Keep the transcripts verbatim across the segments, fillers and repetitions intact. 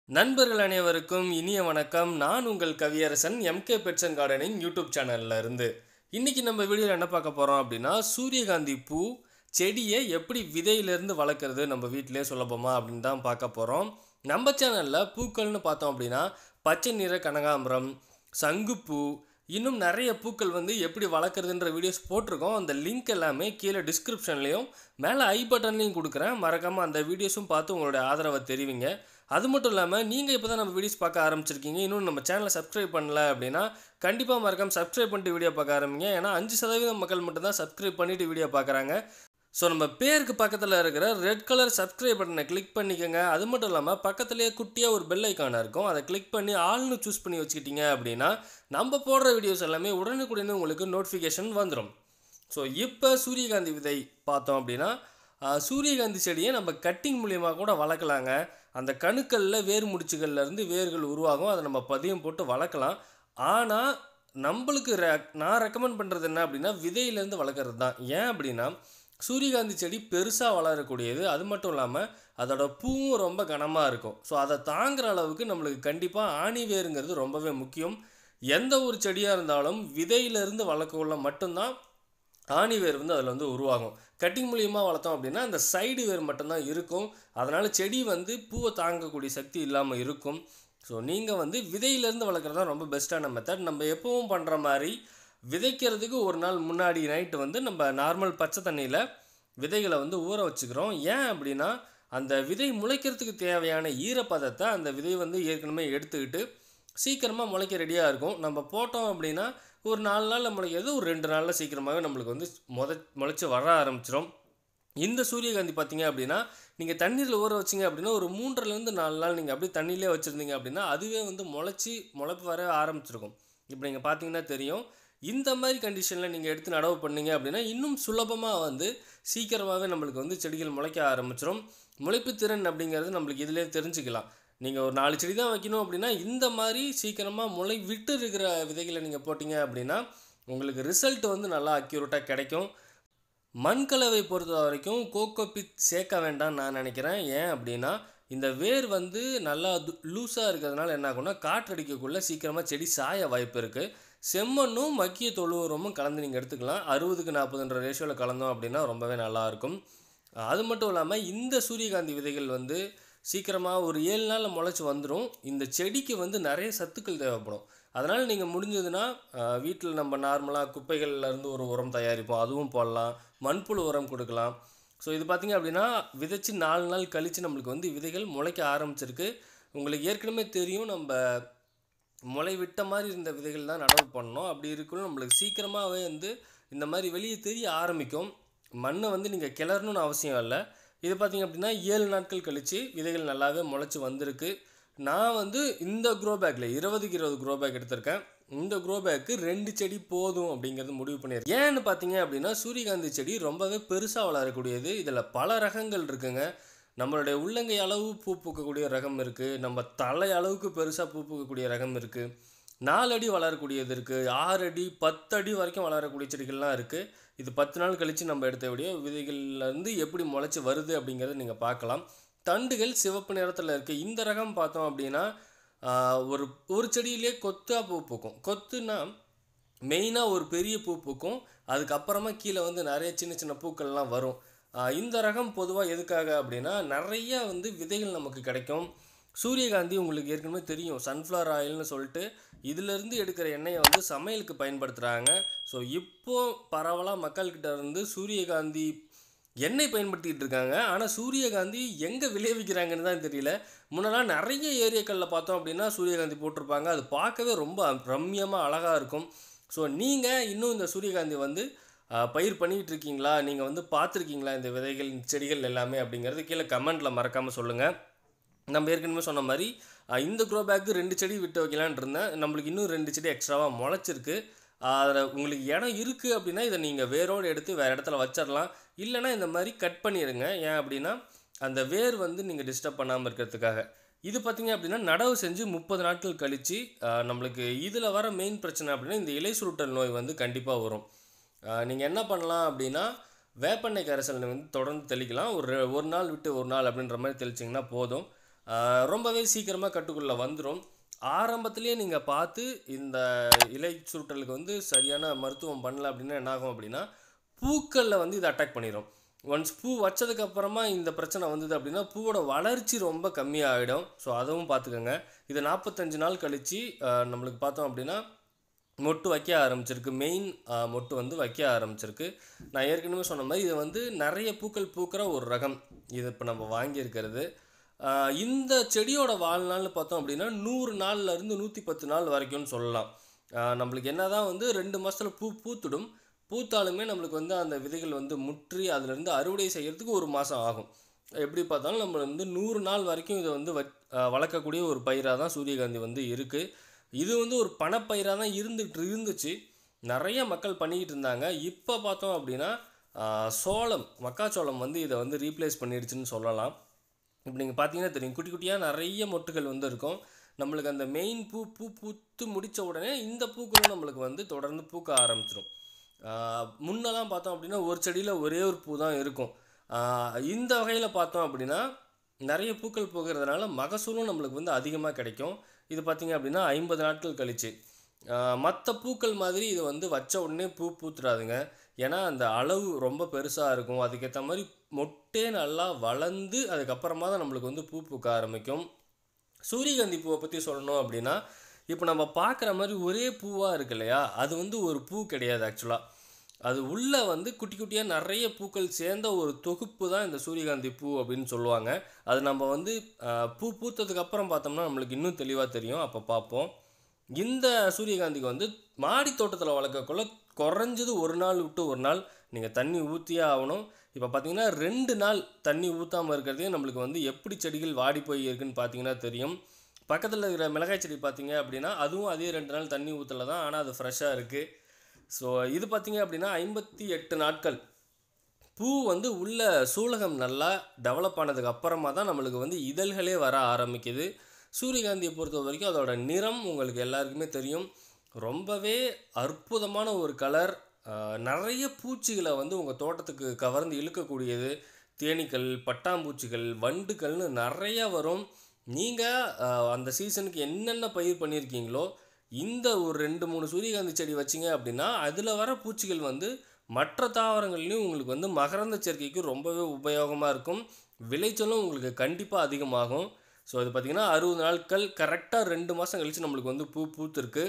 நண்பர்கள் அனைவருக்கும் இனிய வணக்கம். நான் உங்கள் Kaviyarasan MK pets and gardening YouTube சேனல்ல இருந்து. இன்னைக்கு நம்ம வீடியோவில் என்ன பார்க்க போறோம் அப்படின்னா, சூரியகாந்தி பூ செடியை எப்படி விதையிலிருந்து வளர்க்குறது நம்ம வீட்டிலே சுலபமா அப்படின்னு தான் பார்க்க போகிறோம். நம்ம சேனலில் பூக்கள்னு பார்த்தோம் அப்படின்னா பச்சை நிற கனகாம்பரம், சங்குப்பூ, இன்னும் நிறைய பூக்கள் வந்து எப்படி வளர்க்குறதுன்ற வீடியோஸ் போட்டிருக்கோம். அந்த லிங்க் எல்லாமே கீழே டிஸ்கிரிப்ஷன்லேயும் மேலே ஐ பட்டன்லையும் கொடுக்குறேன். மறக்காமல் அந்த வீடியோஸும் பார்த்து உங்களுடைய ஆதரவை தெரிவிங்க. அது மட்டும் இல்லாமல் நீங்கள் இப்போ தான் நம்ம வீடியோஸ் பார்க்க ஆரம்பிச்சிருக்கீங்க, இன்னும் நம்ம சேனலை சப்ஸ்கிரைப் பண்ணல அப்படின்னா கண்டிப்பாக மறக்காமல் சப்ஸ்கிரைப் பண்ணிட்டு வீடியோ பார்க்க ஆரம்பிங்க. ஏன்னா அஞ்சு சதவீதம் மக்கள் மட்டும்தான் சப்ஸ்கிரைப் பண்ணிவிட்டு வீடியோ பார்க்குறாங்க. ஸோ நம்ம பேருக்கு பக்கத்தில் இருக்கிற ரெட் கலர் சப்ஸ்கிரைப் பட்டனை கிளிக் பண்ணிக்கோங்க. அது மட்டும் இல்லாமல் பக்கத்துலேயே குட்டியாக ஒரு பெல் ஐக்கான இருக்கும், அதை கிளிக் பண்ணி ஆல்னு சூஸ் பண்ணி வச்சுக்கிட்டீங்க அப்படின்னா நம்ம போடுற வீடியோஸ் எல்லாமே உடனுக்குடனே உங்களுக்கு நோட்டிஃபிகேஷன் வந்துடும். ஸோ இப்போ சூரியகாந்தி விதை பார்த்தோம் அப்படின்னா, சூரியகாந்தி செடியை நம்ம கட்டிங் மூலியமாக கூட வளர்க்கலாங்க. அந்த கணுக்களில் வேர் முடிச்சுகள்லேருந்து வேர்கள் உருவாகும், அதை நம்ம பதியம் போட்டு வளர்க்கலாம். ஆனால் நம்மளுக்கு ரெ நான் ரெக்கமெண்ட் பண்ணுறது என்ன அப்படின்னா, விதையிலேருந்து வளர்க்குறது தான். ஏன் அப்படின்னா சூரியகாந்தி செடி பெருசாக வளரக்கூடியது, அது மட்டும் இல்லாமல் அதோட பூவும் ரொம்ப கனமாக இருக்கும். ஸோ அதை தாங்குகிற அளவுக்கு நம்மளுக்கு கண்டிப்பாக ஆணி வேருங்கிறது ரொம்பவே முக்கியம். எந்த ஒரு செடியாக இருந்தாலும் விதையிலேருந்து வளர்க்கக்குள்ள மட்டும்தான் ஆணி வேர் வந்து அதில் வந்து உருவாகும். கட்டிங் மூலியமாக வளர்த்தோம் அப்படின்னா அந்த சைடு வேர் மட்டும்தான் இருக்கும். அதனால் செடி வந்து பூவை தாங்கக்கூடிய சக்தி இல்லாமல் இருக்கும். ஸோ நீங்கள் வந்து விதையிலேருந்து வளர்க்குறது தான் ரொம்ப பெஸ்ட்டான மெத்தட். நம்ம எப்பவும் பண்ணுற மாதிரி விதைக்கிறதுக்கு ஒரு நாள் முன்னாடி நைட்டு வந்து நம்ம நார்மல் பச்சை தண்ணியில் விதைகளை வந்து ஊற வச்சுக்கிறோம். ஏன் அப்படின்னா அந்த விதை முளைக்கிறதுக்கு தேவையான ஈரப்பதத்தை அந்த விதை வந்து ஏற்கனவே எடுத்துக்கிட்டு சீக்கிரமாக முளைக்க ரெடியாக இருக்கும். நம்ம போட்டோம் அப்படின்னா ஒரு நாலு நாளில் முளைக்கிறது ஒரு ரெண்டு நாளில் சீக்கிரமாகவே நம்மளுக்கு வந்து முத முளைச்சி வர ஆரம்பிச்சிடும். இந்த சூரியகாந்தி பார்த்தீங்க அப்படின்னா நீங்கள் தண்ணீரில் ஊற வச்சிங்க அப்படின்னா ஒரு மூன்றுலேருந்து நாலு நாள் நீங்கள் அப்படியே தண்ணியிலே வச்சுருந்தீங்க அப்படின்னா அதுவே வந்து முளைச்சி முளைப்பு வர ஆரம்பிச்சிருக்கும். இப்போ நீங்கள் பார்த்தீங்கன்னா தெரியும். இந்த மாதிரி கண்டிஷனில் நீங்கள் எடுத்து நடவு பண்ணிங்க அப்படின்னா இன்னும் சுலபமாக வந்து சீக்கிரமாகவே நம்மளுக்கு வந்து செடிகள் முளைக்க ஆரம்பிச்சிடும். முளைப்பு திறன் அப்படிங்கிறது நம்மளுக்கு இதிலே தெரிஞ்சுக்கலாம். நீங்கள் ஒரு நாலு செடி தான் வைக்கணும் அப்படின்னா இந்த மாதிரி சீக்கிரமாக முளை விட்டு இருக்கிற விதைகளை நீங்கள் போட்டிங்க அப்படின்னா உங்களுக்கு ரிசல்ட் வந்து நல்லா அக்யூரேட்டாக கிடைக்கும். மண்கலவை பொறுத்த வரைக்கும் கோகோபித் சேர்க்க வேண்டாம் நான் நினைக்கிறேன். ஏன் அப்படின்னா இந்த வேர் வந்து நல்லா லூஸாக இருக்கிறதுனால என்ன ஆகும்னா காற்றடிக்கக்குள்ளே சீக்கிரமாக செடி சாய வாய்ப்பு இருக்குது. செம்மண்ணும் மக்கிய தொழு உரமும் கலந்து நீங்கள் எடுத்துக்கலாம். அறுபதுக்கு நாற்பதுன்ற ரேஷியோவில் கலந்தோம் அப்படின்னா ரொம்பவே நல்லாயிருக்கும். அது மட்டும் இல்லாமல் இந்த சூரியகாந்தி விதைகள் வந்து சீக்கிரமாக ஒரு ஏழு நாளில் முளைச்சி வந்துடும். இந்த செடிக்கு வந்து நிறைய சத்துக்கள் தேவைப்படும். அதனால் நீங்கள் முடிஞ்சதுன்னா வீட்டில் நம்ம நார்மலாக குப்பைகள்லேருந்து ஒரு உரம் தயாரிப்போம், அதுவும் போடலாம். மண்புழு உரம் கொடுக்கலாம். ஸோ இது பார்த்திங்க அப்படின்னா விதைச்சி நாலு நாள் கழித்து நம்மளுக்கு வந்து விதைகள் முளைக்க ஆரம்பிச்சிருக்கு. உங்களுக்கு ஏற்கனவே தெரியும், நம்ம முளை விட்ட மாதிரி இருந்த விதைகள் தான் நடவு பண்ணணும். அப்படி இருக்கணும் நம்மளுக்கு சீக்கிரமாகவே வந்து இந்த மாதிரி வெளியே தெரிய ஆரம்பிக்கும். மண்ணை வந்து நீங்கள் கிளறணும்னு அவசியம் இல்லை. இது பார்த்திங்க அப்படின்னா ஏழு நாட்கள் கழித்து விதைகள் நல்லாவே முளைச்சி வந்திருக்கு. நான் வந்து இந்த க்ரோ பேக்கில் இருபதுக்கு இருபது க்ரோ பேக் எடுத்திருக்கேன். இந்த க்ரோ பேக்கு ரெண்டு செடி போதும் அப்படிங்கிறது முடிவு பண்ணியிருக்கேன். ஏன்னு பார்த்தீங்க அப்படின்னா சூரியகாந்தி செடி ரொம்பவே பெருசாக வளரக்கூடியது. இதில் பல ரகங்கள் இருக்குங்க. நம்மளுடைய உள்ளங்கை அளவு பூ பூக்கக்கூடிய ரகம் இருக்குது, நம்ம தலை அளவுக்கு பெருசாக பூ பூக்கக்கூடிய ரகம் இருக்குது, நாலு அடி வளரக்கூடியது இருக்குது, ஆறு அடி பத்து அடி வரைக்கும் வளரக்கூடிய செடிகள்லாம் இருக்குது. இது பத்து நாள் கழித்து நம்ம எடுத்த வீடியோ விதைகள்லேருந்து எப்படி முளைச்சி வருது அப்படிங்கிறத நீங்கள் பார்க்கலாம். தண்டுகள் சிவப்பு நிறத்தில் இருக்குது. இந்த ரகம் பார்த்தோம் அப்படின்னா ஒரு ஒரு செடியிலே கொத்தாக பூ பூக்கும். கொத்துனா மெயினாக ஒரு பெரிய பூ பூக்கும், அதுக்கப்புறமா கீழே வந்து நிறைய சின்ன சின்ன பூக்கள்லாம் வரும். இந்த ரகம் பொதுவாக எதுக்காக அப்படின்னா நிறைய வந்து விதைகள் நமக்கு கிடைக்கும். சூரியகாந்தி உங்களுக்கு ஏற்கனவே தெரியும், சன்ஃப்ளவர் ஆயில்னு சொல்லிட்டு இதிலேருந்து எடுக்கிற எண்ணெயை வந்து சமையலுக்கு பயன்படுத்துகிறாங்க. ஸோ இப்போது பரவலாக மக்கள்கிட்ட இருந்து சூரியகாந்தி எண்ணெய் பயன்படுத்திகிட்டு இருக்காங்க. ஆனால் சூரியகாந்தி எங்கே விளைவிக்கிறாங்கன்னு தான் தெரியல. முன்னெல்லாம் நிறைய ஏரியாக்களில் பார்த்தோம் அப்படின்னா சூரியகாந்தி போட்டிருப்பாங்க. அது பார்க்கவே ரொம்ப ரம்யமாக அழகாக இருக்கும். ஸோ நீங்கள் இன்னும் இந்த சூரியகாந்தி வந்து பயிர் பண்ணிகிட்டு இருக்கீங்களா, நீங்கள் வந்து பார்த்துருக்கீங்களா இந்த விதைகள் செடிகள் எல்லாமே அப்படிங்கிறது கீழே கமெண்ட்டில் மறக்காமல் சொல்லுங்கள். நம்ம ஏற்கனவே சொன்ன மாதிரி இந்த க்ரோ பேக்கு ரெண்டு செடி விட்டு வைக்கலான் இருந்தேன். நம்மளுக்கு இன்னும் ரெண்டு செடி எக்ஸ்ட்ராவாக முளைச்சிருக்கு. அதில் உங்களுக்கு இடம் இருக்குது அப்படின்னா இதை நீங்கள் வேரோடு எடுத்து வேறு இடத்துல வச்சிடலாம். இல்லைனா இந்த மாதிரி கட் பண்ணிடுங்க. ஏன் அப்படின்னா அந்த வேர் வந்து நீங்கள் டிஸ்டர்ப் பண்ணாமல் இருக்கிறதுக்காக. இது பார்த்திங்க அப்படின்னா நடவு செஞ்சு முப்பது நாட்கள் கழித்து நம்மளுக்கு இதில் வர மெயின் பிரச்சனை அப்படின்னா இந்த இலை சுருட்டல் நோய் வந்து கண்டிப்பாக வரும். நீங்கள் என்ன பண்ணலாம் அப்படின்னா வேப்பெண்ணெய் கரைசல் வந்து தொடர்ந்து தெளிக்கலாம். ஒரு ஒரு நாள் விட்டு ஒரு நாள் அப்படின்ற மாதிரி தெளிச்சிங்கன்னா போதும். ரொம்பவே சீக்கிரமாக கட்டுக்குள்ளே வந்துடும். ஆரம்பத்திலேயே நீங்கள் பார்த்து இந்த இலை சுருட்டலுக்கு வந்து சரியான மருத்துவம் பண்ணல அப்படின்னா என்ன ஆகும் அப்படின்னா பூக்களில் வந்து இது அட்டாக் பண்ணிடும். ஒன்ஸ் பூ வச்சதுக்கப்புறமா இந்த பிரச்சனை வந்தது அப்படின்னா பூவோட வளர்ச்சி ரொம்ப கம்மியாகிடும். ஸோ அதுவும் பார்த்துக்கோங்க. இது நாற்பத்தஞ்சு நாள் கழித்து நம்மளுக்கு பார்த்தோம் அப்படின்னா மொட்டு வைக்க ஆரம்பிச்சிருக்கு. மெயின் மொட்டு வந்து வைக்க ஆரம்பிச்சிருக்கு. நான் ஏற்கனவே சொன்ன மாதிரி இது வந்து நிறைய பூக்கள் பூக்கிற ஒரு ரகம். இது இப்போ நம்ம வாங்கியிருக்கிறது. இந்த செடியோட வாழ்நாள்னு பார்த்தோம் அப்படின்னா நூறு நாள்லேருந்து நூற்றி பத்து நாள் வரைக்கும்னு சொல்லலாம். நம்மளுக்கு என்ன தான் வந்து ரெண்டு மாதத்தில் பூ பூத்துடும். பூத்தாலுமே நம்மளுக்கு வந்து அந்த விதைகள் வந்து முற்றி அதிலேருந்து அறுவடை செய்கிறதுக்கு ஒரு மாதம் ஆகும். எப்படி பார்த்தாலும் நம்ம வந்து நூறு நாள் வரைக்கும் இதை வந்து வ வளர்க்கக்கூடிய ஒரு பயிராக தான் சூரியகாந்தி வந்து இருக்குது. இது வந்து ஒரு பணப்பயிராக தான் இருந்துகிட்டு இருந்துச்சு. நிறைய மக்கள் பண்ணிக்கிட்டு இருந்தாங்க. இப்போ பார்த்தோம் அப்படின்னா சோளம் மக்காச்சோளம் வந்து இதை வந்து ரீப்ளேஸ் பண்ணிடுச்சுன்னு சொல்லலாம். இப்போ நீங்கள் பார்த்தீங்கன்னா தெரியும், குட்டி குட்டியாக நிறைய மொட்டுகள் வந்து இருக்கும். நம்மளுக்கு அந்த மெயின் பூ பூ பூத்து முடித்த உடனே இந்த பூக்களும் நம்மளுக்கு வந்து தொடர்ந்து பூக்க ஆரம்பிச்சிடும். முன்னெல்லாம் பார்த்தோம் அப்படின்னா ஒரு செடியில் ஒரே ஒரு பூ தான் இருக்கும். இந்த வகையில் பார்த்தோம் அப்படின்னா நிறைய பூக்கள் பூக்கிறதுனால மகசூலும் நம்மளுக்கு வந்து அதிகமாக கிடைக்கும். இது பார்த்திங்க அப்படின்னா ஐம்பது நாட்கள் கழிச்சு மற்ற பூக்கள் மாதிரி இது வந்து வச்ச உடனே பூ பூத்துடாதுங்க. ஏன்னா அந்த அளவு ரொம்ப பெருசாக இருக்கும். அதுக்கேற்ற மாதிரி மொட்டே நல்லா வளர்ந்து அதுக்கப்புறமா தான் நம்மளுக்கு வந்து பூ பூக்க ஆரம்பிக்கும். சூரியகாந்தி பூவை பற்றி சொல்லணும் அப்படின்னா இப்போ நம்ம பார்க்குற மாதிரி ஒரே பூவாக இருக்கு இல்லையா, அது வந்து ஒரு பூ கிடையாது. ஆக்சுவலாக அது உள்ளே வந்து குட்டி குட்டியாக நிறைய பூக்கள் சேர்ந்த ஒரு தொகுப்பு தான் இந்த சூரியகாந்தி பூ அப்படின்னு சொல்லுவாங்க. அது நம்ம வந்து பூ பூத்ததுக்கப்புறம் பார்த்தோம்னா நம்மளுக்கு இன்னும் தெளிவாக தெரியும். அப்போ பார்ப்போம். இந்த சூரியகாந்திக்கு வந்து மாடி தோட்டத்தில் வளர்க்கக்குள்ள குறைஞ்சது ஒரு நாள் விட்டு ஒரு நாள் நீங்கள் தண்ணி ஊற்றியே ஆகணும். இப்போ பார்த்தீங்கன்னா ரெண்டு நாள் தண்ணி ஊற்றாமல் இருக்கிறதே நம்மளுக்கு வந்து எப்படி செடிகள் வாடி போய் இருக்குன்னு பார்த்தீங்கன்னா தெரியும். பக்கத்தில் இருக்கிற மிளகாய் செடி பார்த்தீங்க அப்படின்னா அதுவும் அதே ரெண்டு நாள் தண்ணி ஊற்றல தான், ஆனால் அது ஃப்ரெஷ்ஷாக இருக்குது. ஸோ இது பார்த்தீங்க அப்படின்னா ஐம்பத்தி எட்டு நாட்கள் பூ வந்து உள்ள சூலகம் நல்லா டெவலப் ஆனதுக்கு அப்புறமா தான் நம்மளுக்கு வந்து இதழ்களே வர ஆரம்பிக்குது. சூரியகாந்தியை பொறுத்த வரைக்கும் அதோட நிறம் உங்களுக்கு எல்லாருக்குமே தெரியும். ரொம்பவே அற்புதமான ஒரு கலர். நிறைய பூச்சிகளை வந்து உங்கள் தோட்டத்துக்கு கவர்ந்து இழுக்கக்கூடியது. தேனீக்கள், பட்டாம்பூச்சிகள், வண்டுகள்னு நிறையா வரும். நீங்கள் அந்த சீசனுக்கு என்னென்ன பயிர் பண்ணியிருக்கீங்களோ இந்த ஒரு ரெண்டு மூணு சூரியகாந்தி செடி வச்சிங்க அப்படின்னா அதில் வர பூச்சிகள் வந்து மற்ற தாவரங்கள்லையும் உங்களுக்கு வந்து மகரந்த சேர்க்கைக்கு ரொம்பவே உபயோகமாக இருக்கும். விளைச்சலும் உங்களுக்கு கண்டிப்பாக அதிகமாகும். ஸோ அது பார்த்திங்கன்னா அறுபது நாட்கள் கரெக்டாக ரெண்டு மாதம் கழித்து நம்மளுக்கு வந்து பூ பூத்துருக்கு.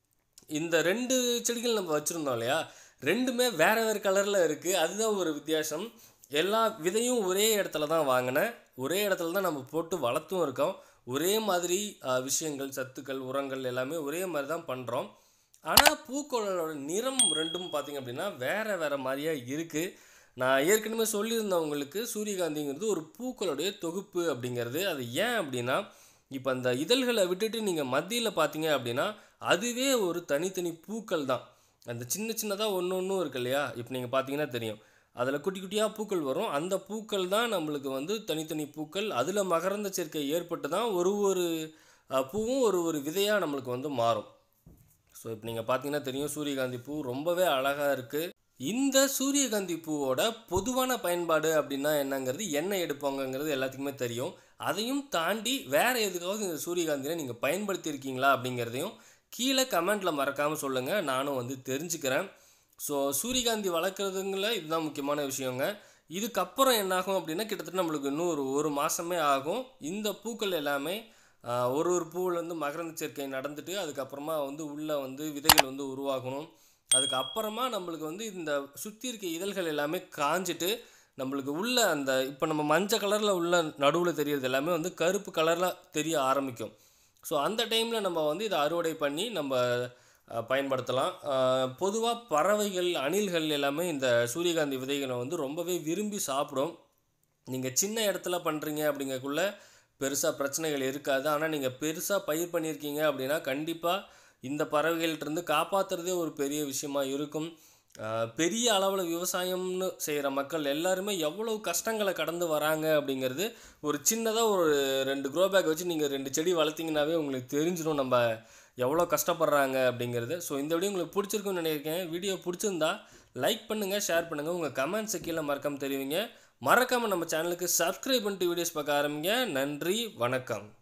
இந்த ரெண்டு செடிகள் நம்ம வச்சுருந்தோம் இல்லையா, ரெண்டுமே வேறு வேறு கலரில் இருக்குது. அதுதான் ஒரு வித்தியாசம். எல்லா விதையும் ஒரே இடத்துல தான் வாங்கினேன். ஒரே இடத்துல தான் நம்ம போட்டு வளர்த்தும் இருக்கோம். ஒரே மாதிரி விஷயங்கள், சத்துக்கள், உரங்கள் எல்லாமே ஒரே மாதிரி தான் பண்ணுறோம். ஆனால் பூக்களோட நிறம் ரெண்டும் பார்த்திங்க அப்படின்னா வேறு வேறு மாதிரியாக இருக்குது. நான் ஏற்கனவே சொல்லியிருந்தவங்களுக்கு சூரியகாந்திங்கிறது ஒரு பூக்களுடைய தொகுப்பு அப்படிங்கிறது. அது ஏன் அப்படின்னா இப்போ அந்த இதழ்களை விட்டுட்டு நீங்கள் மத்தியில் பார்த்தீங்க அப்படின்னா அதுவே ஒரு தனித்தனி பூக்கள் தான். அந்த சின்ன சின்னதாக ஒன்று ஒன்றும் இருக்கு இல்லையா, இப்போ நீங்கள் பார்த்தீங்கன்னா தெரியும் அதில் குட்டி குட்டியாக பூக்கள் வரும். அந்த பூக்கள் தான் நம்மளுக்கு வந்து தனித்தனி பூக்கள். அதில் மகரந்த சேர்க்கை ஏற்பட்டு தான் ஒரு ஒரு பூவும் ஒரு ஒரு விதையாக நம்மளுக்கு வந்து மாறும். ஸோ இப்போ நீங்கள் பார்த்தீங்கன்னா தெரியும் சூரியகாந்தி பூ ரொம்பவே அழகாக இருக்குது. இந்த சூரியகாந்தி பூவோட பொதுவான பயன்பாடு அப்படின்னா என்னங்கிறது, எண்ணெய் எடுப்பாங்கங்கிறது எல்லாத்துக்குமே தெரியும். அதையும் தாண்டி வேறு எதுக்காவது இந்த சூரியகாந்தியில் நீங்கள் பயன்படுத்தியிருக்கீங்களா அப்படிங்கிறதையும் கீழே கமெண்ட்டில் மறக்காமல் சொல்லுங்கள், நானும் வந்து தெரிஞ்சுக்கிறேன். ஸோ சூரியகாந்தி வளர்க்குறதுங்கள இதுதான் முக்கியமான விஷயங்க. இதுக்கப்புறம் என்னாகும் அப்படின்னா கிட்டத்தட்ட நம்மளுக்கு இன்னும் ஒரு ஒரு மாதமே ஆகும். இந்த பூக்கள் எல்லாமே ஒரு ஒரு பூவிலேருந்து மகரந்த சேர்க்கை நடந்துட்டு அதுக்கப்புறமா வந்து உள்ளே வந்து விதைகள் வந்து உருவாகணும். அதுக்கப்புறமா நம்மளுக்கு வந்து இந்த சுற்றி இருக்க இதழ்கள் எல்லாமே காஞ்சிட்டு நம்மளுக்கு உள்ள அந்த இப்போ நம்ம மஞ்சள் கலரில் உள்ள நடுவில் தெரியறது எல்லாமே வந்து கருப்பு கலரில் தெரிய ஆரம்பிக்கும். ஸோ அந்த டைமில் நம்ம வந்து இதை அறுவடை பண்ணி நம்ம பயன்படுத்தலாம். பொதுவாக பறவைகள், அணில்கள் எல்லாமே இந்த சூரியகாந்தி விதைகளை வந்து ரொம்பவே விரும்பி சாப்பிடும். நீங்கள் சின்ன இடத்துல பண்ணுறீங்க அப்படிங்கக்குள்ள பெருசாக பிரச்சனைகள் இருக்காது. ஆனால் நீங்கள் பெருசாக பயிர் பண்ணியிருக்கீங்க அப்படின்னா கண்டிப்பாக இந்த பறவைகள்கிட்டருந்து காப்பாற்றுறதே ஒரு பெரிய விஷயமா இருக்கும். பெரிய அளவில் விவசாயம்னு செய்கிற மக்கள் எல்லாருமே எவ்வளோ கஷ்டங்களை கடந்து வராங்க அப்படிங்கிறது ஒரு சின்னதாக ஒரு ரெண்டு க்ரோ பேக் வச்சு நீங்கள் ரெண்டு செடி வளர்த்திங்கனாவே உங்களுக்கு தெரிஞ்சிடும் நம்ம எவ்வளோ கஷ்டப்படுறாங்க அப்படிங்கிறது. ஸோ இந்த வீடியோ உங்களுக்கு பிடிச்சிருக்குன்னு நினைக்கிறேன். வீடியோ பிடிச்சிருந்தா லைக் பண்ணுங்கள், ஷேர் பண்ணுங்கள், உங்கள் கமெண்ட்ஸை கீழே மறக்காமல் தெரிவிங்க. மறக்காமல் நம்ம சேனலுக்கு சப்ஸ்கிரைப் பண்ணிட்டு வீடியோஸ் பார்க்க ஆரம்பிங்க. நன்றி, வணக்கம்.